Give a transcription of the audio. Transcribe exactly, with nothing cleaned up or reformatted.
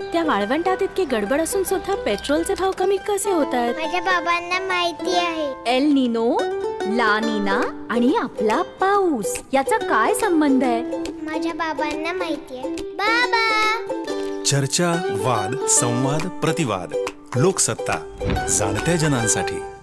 त्या वाळवंटात इतकी गडबड असून सुद्धा पेट्रोलचे भाव कमी कसे होत आहेत? माझ्या बाबांना माहिती आहे. एल निनो, ला नीना आणि आपला पाऊस याचा काय संबंध आहे? माझ्या बाबांना माहिती आहे. बाबा. चर्चा, वाद, संवाद, प्रतिवाद. लोकसत्ता, जाणत्या जनांसाठी.